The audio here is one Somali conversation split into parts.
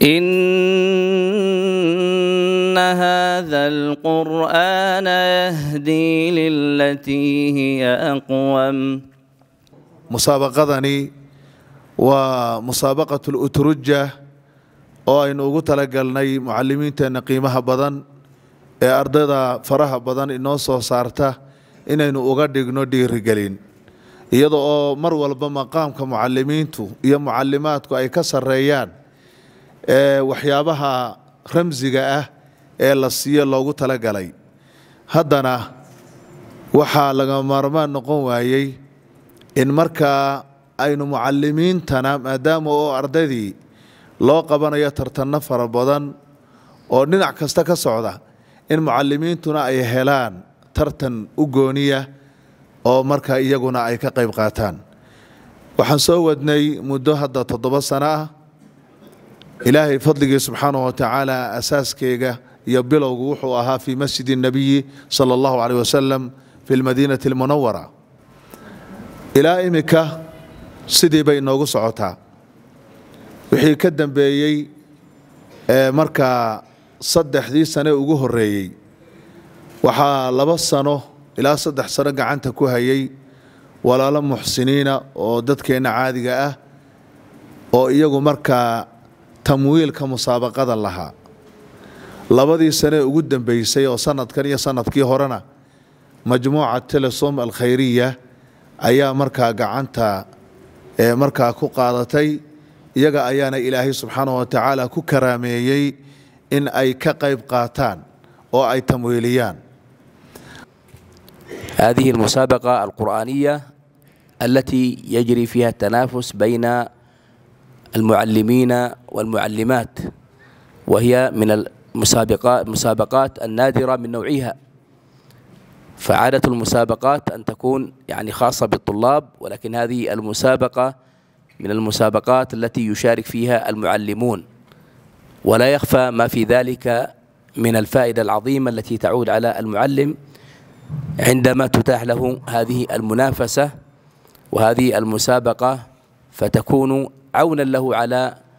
إن هذا القرآن يهدي للتي هي أقوم. مسابقتني ومسابقة الأترجة oo aynu ugu talagalnay mucallimiinteena qiimaha badan ee ardayda faraha badan inoo soo saarta inaynu uga dhigno dhiirigelin iyadoo oo mar walba maqaamka mucallimiintu iyo mucallimaadku ay ka sareeyaan waxyaabaha ramsiga ah ee la siiyo loogu talagalay. haddana waxaa laga maarmaan noqon waayay in markaa aynu mucallimiintana maadaama oo ardaydii loo qabanayo tartanno fara badan oo dhinac kasta ka socda in mucallimiintuna ay helaan tartan u gooniya oo markaa iyaguna ay ka qayb qaataan. waxaan soo wadnay muddo hadda 7 sano ah. ilaahay fadligii subxaanahu wa tacaala asaaskeyga iyo bilowgu wuxuu ahaa fii masjidi nabiyi sala allahu calayh wasalam fi lmadiinati almunawara. ilaa imika sidii bay inoogu socotaa. wixii ka dambeeyey markaa 3 sano ugu horeeyey waxaa 2 sano ilaa 3 sano gacanta ku hayay walaalo muxsiniina oo dadkeena caadiga ah oo iyagu markaa tamwiilka musaabaqada lahaa. 2 sano ugu dambeysay oo sanadkan iyo sanadkii horena majmuuca telesom alkhayriya ayaa markaa gacanta markaa ku qaadatay. iyaga ayaana ilaahay subxaanahu wa tacaala ku karaameeyey in ay ka qayb qaataan oo ay tamwiiliyaan. هذه المسابقة القرآنية التي يجري فيها التنافس بين المعلمين والمعلمات، وهي من المسابقات النادرة من نوعها. فعادة المسابقات أن تكون يعني خاصة بالطلاب، ولكن هذه المسابقة من المسابقات التي يشارك فيها المعلمون، ولا يخفى ما في ذلك من الفائدة العظيمة التي تعود على المعلم عندما تتاح له هذه المنافسة وهذه المسابقة، فتكون عونا له على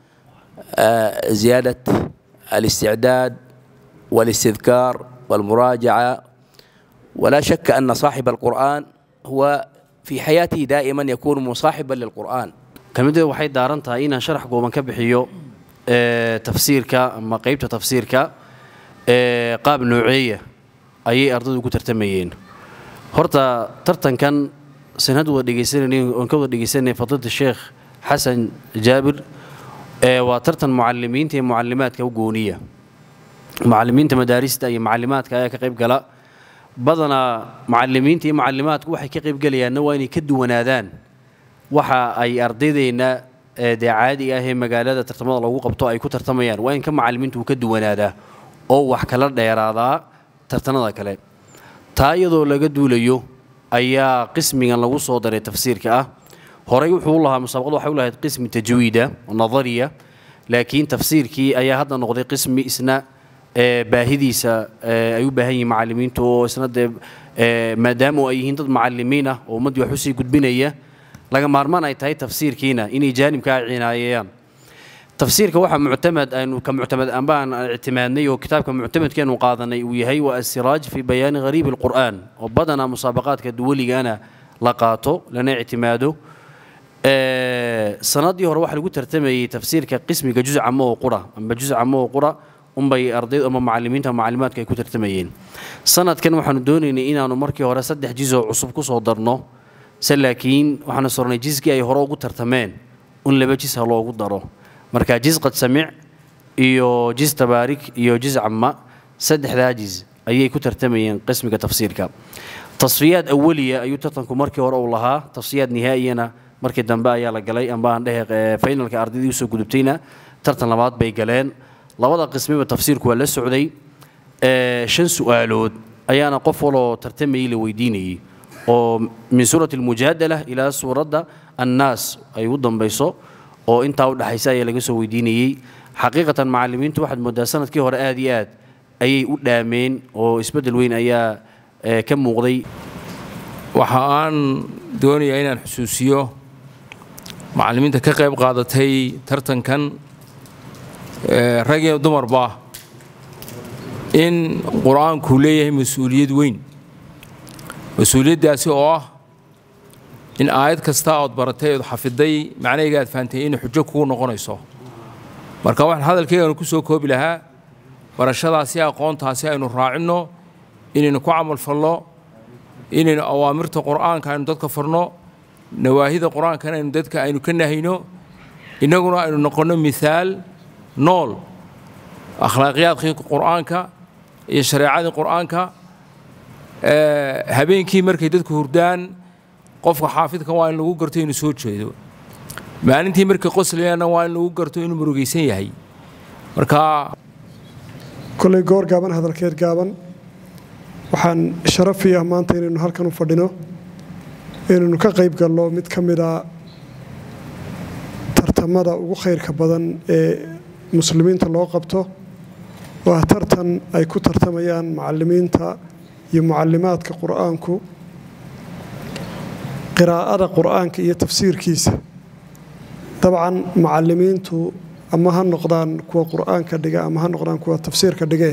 زيادة الاستعداد والاستذكار والمراجعة. ولا شك أن صاحب القرآن هو في حياته دائما يكون مصاحبا للقرآن. كلمتي waxay daaran tahay inaan sharax gooban ka bixiyo tafsiirka ama qaybta tafsiirka qaab nooceeya ayay ardaydu ku tartamayeen. horta tartankan sanad wada dhageysanay fadilada Sheekh Xasan Jaabir waa tartan mucallimiinta iyo mucallimaadka u gooniya. mucallimiinta madaarista iyo mucallimaadka ayaa ka qayb gala. badana mucallimiinta iyo mucallimaadku waxay ka qayb galayaan waa inay ka duwanaadaan waxa ay ardaydeena caadiga ah ee magaalada tartamada lagu qabto ay ku tartamayaan. waa in ka macallimiintu ka duwanaadaa oo wax kala dheeraadaa tartanada kale. taa iyadoo laga duulayo ayaa qismigan lagu soo daray tafsiirka ah. horey wuxuu lahaa musaabaqadu waxay u lahayd qismi tajwiida oo nadariya, laakiin tafsiirkii ayaa hadda noqday qismi isna baahidiisa ay u baahan yihiin macallimiintu oo isna maadaama ay yihiin dad macallimiin ah oo ummadii wax u sii gudbinaya laga maarmaan ay tahay tafsiirkiina inay jaanibka cinaayeen. tafsiirka waxa muctamad aynu ka muctamad aan اعتمادنay oo kitaabka muctamadkeenu qaadanay uu yahay waa as-siraaj fi bayaan gharib al-Qur'an oo badana musaabaqaadka duwaligaana la qaato lana اعتماado. sanadii hore waxa lagu tartamayay tafsiirka qismiga juz' amma oo qura bay ardayda ama macallimiinta macallimaadka ay ku tartamayeen. sanadkan waxaanu doonaynay inaanu markii hore 3 jiz oo cusub ku soo darno, laakiin waxaanu sornay jizkii ay hore ugu tartameen un 2 jiz loogu daro. marka jiz qad samic iyo jiz tabaarik iyo jiz amma 3 jiz ayay ku tartamayeen qismiga tafsiirka. tasfiyaad awliya ayuu tartanku markii hore u lahaa. tasfiyaad nihaayana markii dambe ayaa la galay amba aan dhahay finalka ardaydii soo gudubtayna tartan labaad bay galeen. labada qismiba tafsiirku waa la socday. 5 su'aalood ayaana qof waloo tartamayay la weydiinayay oo min suurati al-mujaadala ila suurada an-nas ay u dambayso oo inta u dhaxaysa ayaa laga soo weydiinayay. xaqiiqatan macallimiintu waxaad moodaa sanadkii hore aad iyo aad ayay u dhaameen oo isbedel weyn ayaa ka muuqday. waxa aan doonayaa inaan xusuusiyo macallimiinta ka qayb qaadatay tartankan rag iyo dumarba in quraanku leeyahay mas'uuliyad weyn mas'uuliyadaasi oo ah in aayad kasta oo baratay oo xafiday macnaheedu aad fahamtay in xujo ku noqonayso marka waxaan hadalkayga ku soo koobi lahaa barashadaasi aqoontaasi aynu raacino inaynu ku camal falno inaynu awaamirta quraanka aynu dadka farno nawaahida quraanka aynu dadka aynu ka nahayno inaguna aynu noqono misaal nool akhlaaqiyadka quraanka iyo shariicada quraanka habeenkii markay dadku hurdaan qofka xaafidka waa in lagu garto inuu soo jeedo maalintii markay qoslayana waa in lagu garto inuu murugaysan yahay marka kulay goor gaaban hadalkeed gaaban waxaan sharaf iyo maanta inaynu halkan u fadhino inaynu ka qayb galno mid ka mid ah tartamada ugu khayrka badan ee muslimiinta loo qabto waa tartan ay ku tartamayaan macallimiinta iyo mucallimaadka quraanku qiraa'ada quraanka iyo tafsiirkiisa dabcan macallimiintu ama ha noqdaan kuwa quraanka dhiga ama ha noqdaan kuwa tafsiirka dhiga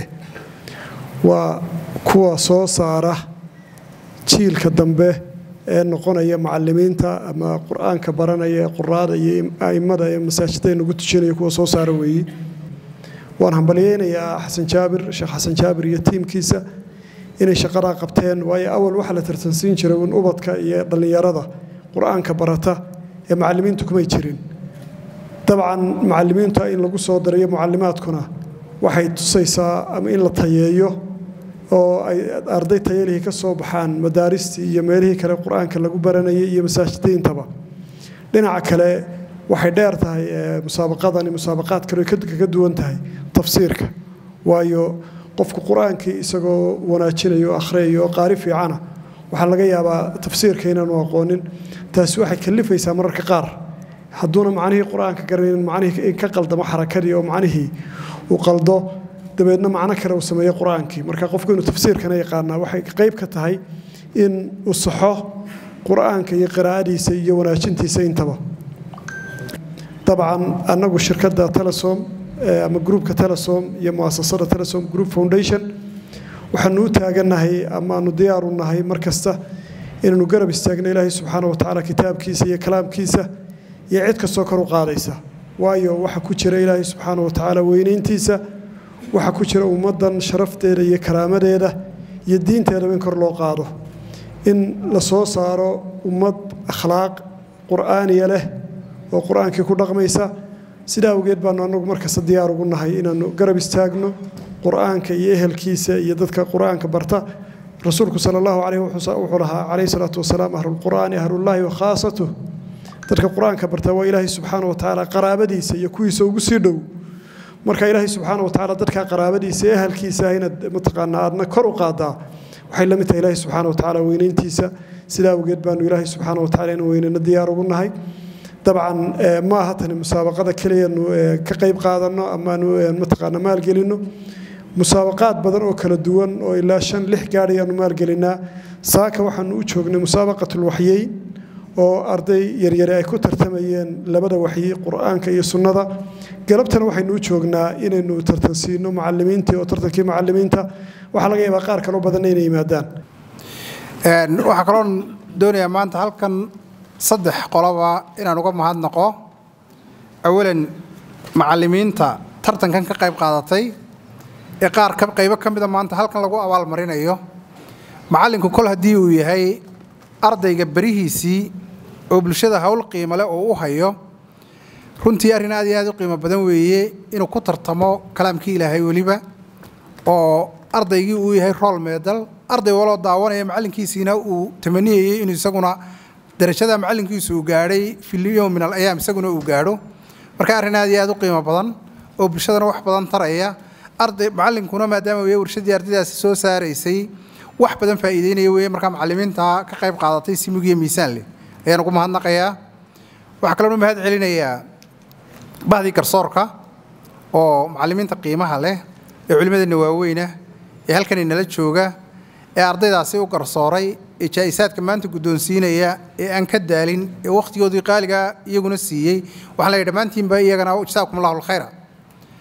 waa kuwa soo saara jiilka dambe ee noqonaya macallimiinta ama quraanka baranaya quraada iyo aimada ee masaajidada ugu tujinaya kuwa soo saara weeyii waan hambalyeeynaa Sheekh Xasan Jaabir iyo tiimkiisa inay shaqada qabteen way awal waxa la tartansiin jiray in ubadka iyo dhalinyarada quraanka barata ee macallimiintu kuma jirin dabcan macallimiinta in lagu soo darayo mucallimaadkuna waxay tusaysaa ama in la tayeeyo oo ay arday tayeelihii ka soo baxaan madaaristii iyo meelihii kale quraanka lagu baranayay iyo masaajidintaba dhinaca kale waxay dheer tahay musaabaqaad kale ka duwan tahay tafsiirka waayo qofku quraankii isagoo wanaajinayo akhriyo qaari fiicana waxa laga yaabaa tafsiirka inaanu aqoonin taas waxay kalifaysaa mararka qaar hadduna macnihii quraanka garanaynin macnihii ka qaldamo xarakadii oo macnihii uu qaldo dabeedna macno kale uu sameeyo quraankii marka qofku inuu tafsiirkana yaqaana waxay qayb ka tahay in uu saxo quraanka iyo qiraa'adiisa iyo wanaajintiisa intaba dabcan anagu shirkadda Telesom ama groupka Telesom iyo muassasada Telesom Group Foundation waxaanu u taaganahay ama aanu diyaar u nahay markasta inaynu garab istaagno Ilaahay subxaanahu wa ta'ala kitaabkiisa iyo kalaamkiisa iyo cid kastoo kor u qaadaysa waayo waxa ku jira Ilaahay subxaanahu wa ta'ala weynayntiisa waxa ku jira ummadan sharafteeda iyo karaamadeeda iyo diinteeda in kor loo qaado in la soo saaro ummad akhlaaq quraaniya leh oo quraankii ku dhaqmaysa sidaa awgeed baanu anagu markasta diyaar ugu nahay inaanu garab istaagno quraanka iyo ehelkiisa iyo dadka quraanka barta rasuulku sallallahu alayhi salatu wasalaam ahlul quraan ahlullahi wa khaasatuhu dadka quraanka barta waa Ilaahay subxaanahu wa ta'ala qaraabadiisa iyo kuwiisa ugu sii dhow marka Ilaahay subxaanahu wa ta'ala dadka qaraabadiisa ehelkiisa ayna mataqaanaadna kor u qaadaa waxay la mid tahay Ilaahay subxaanahu wa ta'ala weynayntiisa sidaa awgeed baanu Ilaahay subxaanahu wa ta'ala inuu weynayna diyaar ugu nahay dabcan ma ahatani musaabaqada kaliya ka qayb qaadano ama mataqaana maal gelino musaabaqaad badan oo kala duwan oo ilaa 5-6 gaariyaan maal gelinaa saaka waxaanu u joognay musaabaqatul waxyeey oo arday yaryar ay ku tartamayeen labada waxyi quraanka iyo sunnada galabtan waxaynu u joognaa inaynu tartansiino macallimiinta oo tartankii macallimiinta waxa laga yaabaa qaar kale oo badan inay yimaadaan waxa kale oo doonaya maanta halkan saddex qolaba inaan uga mahadnaqo awalan macallimiinta tartankan ka qayb qaadatay ee qaar ka qayb ka mid ah maanta halkan lagu abaal marinayo macallinku kol hadii uu yahay ardayga barihiisii oo bulshada hawl qiimo leh oo u hayo runtii arrin aad iyo aad u qiimo badan weeye inuu ku tartamo kalaamkii Ilaahay waliba oo ardaygii uu yahay role model arday walo daawanaya macallinkiisina uu tamaniyay inuu isaguna darajada macallinkiisu uu gaaray filiyo min al-ayam isaguna uu gaaro marka arrin aad iyo aad u qiimo badan oo bulshadana wax badan taraya arday macallinkuna maadaama uu warshadii ardaydaasi soo saareysay wax badan faa'iideynaya weeye marka macallimiinta ka qayb qaadatay si mugiye miisaan leh ayaan ugu mahadnaqayaa waxa kale oo mahad celinayaa bahdii garsoorka oo macallimiinta qiimaha leh ee culimadana waaweyna ee halkan inala jooga ee ardaydaasi u garsooray ee jaa'isaadka maanta guddoonsiinaya ee aan ka daalin ee waqtigoodii qaaliga iyaguna siiyey waxaan leeyahay dhammaantiinba iyagana jazaakumullahu khayra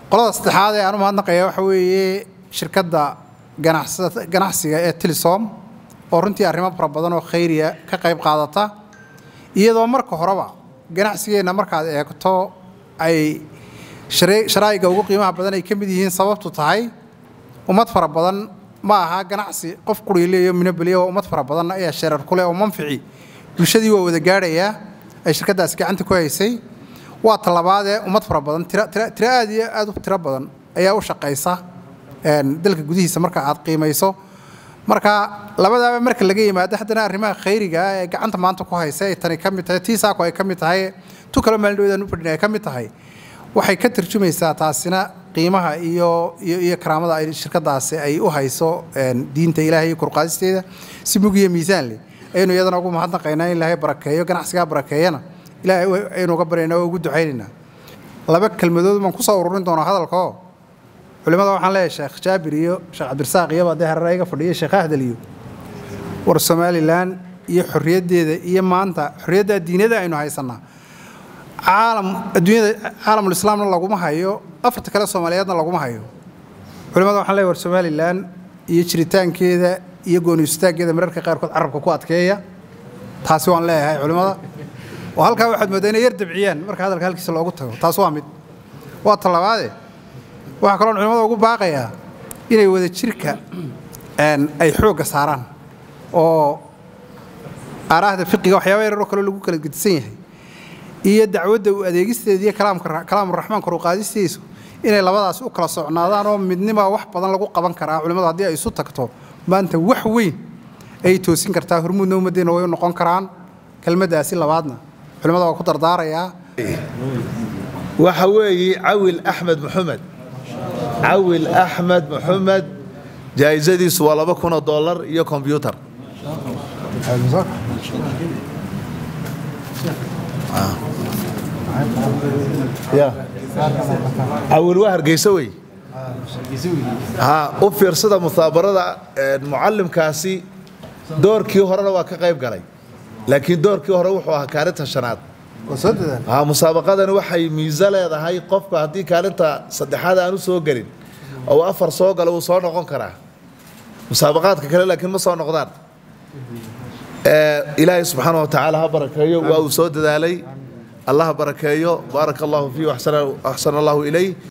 qolada saddexaad ee aan u mahadnaqayaa waxa weeye shirkadda ganacsiga ee Telesom oo runtii arrimo fara badan oo khayriya ka qayb qaadata iyadoo marka horeba ganacsigeena markaad eegto ay sharaa'iga ugu qiimaha badan ay ka mid yihiin sababtu tahay ummad fara badan ma aha ganacsi qof quriileeyo minabaliyo ummad fara badan ayaa sharar kule oo manfici bulshadii waa wada gaaraya ay shirkadaas gacanta ku haysay waa talabaad ee ummad fara badan tira aad u tira badan ayaa u shaqeysa dalka gudihiisa marka aad qiimayso marka labadaaba marka laga yimaado haddana arrimaha khayriga ee gacanta maanta ku haysa ay tani ka mid tahay tiisaako ay ka mid tahay tu kale maaldoodaan u fadhinay ka mid tahay waxay ka tarjumaysaa taasina qiimaha iyo karaamada ay shirkadaasi ay u hayso diinta ilaahay iyo kurqaadisteeda si mug iyo miisaan leh aynu iyadana ugu mahadnaqaynaa in ilaahay barakeeyo ganacsiga barakeeyana ilaahay aynu uga baryaynaa oo ugu ducaynaynaa laba kelmadood baan ku soo ururin doonaa hadalkoo culimada waxaan leeyahay sheekh jaabir iyo sheekh cabdirasaaq iyo baadee hareeraha iga fadhiya sheekh ahdal iyo war Somaliland iyo xorriyaddeeda iyo maanta xorriyadda diinada aynu haysanaa adduunyada caalamul islaamna laguma hayo afarta kale Soomaaliyeedna laguma hayo culimada waxaan leeyahay war Somaliland iyo jiritaankeeda iyo gooni istaaggeeda mararka qaarkood carabka ku adkeeya taasi waan leeyahay culimada oo halka waxaad moodaa inay yar dabciyaan marka hadalka halkiisa loogu tago taas waa mid waa talabaad waxa kale oo culimada ugu baaqaya inay wada jirka ay xooga saaraan oo aaraahda fiqiga waxyaabo yar oo kale lagu kala gudsan yahay iyo dacwadda u adeegisteeda iyo kalaamka raxmaanka ruqaadistiisu inay labadaas u kala socnaadaan oo midnimo wax badan lagu qaban karaa culimada haddii ay isu tagto maanta wax weyn ay toosin kartaa hormuudna ummadeena way noqon karaan kelmadaasi labaadna culimada waa ku dardaarayaa waxa weeye cawil axmed maxamed jaayizadiisu waa $2,000 iyo computer cawil waa hargeysa wey u fiirsada musaabarada mucallimkaasi doorkii horena waa ka qayb galay laakiin doorkii hore wuxuu ahaa kaalinta shanaad musaabaqadani waxay miiso leedahay qofka haddii kaalinta saddexaad aan u soo gelin oo 4 soo galo uu soo noqon karaa musaabaqaadka kale laakiin ma soo noqdaan ilaahay subxaanahu wa tacaala ha barakeeyo waa uu soo dadaalay allah barakeeyo baaraka allahu fiihi wa axsana allahu ilayh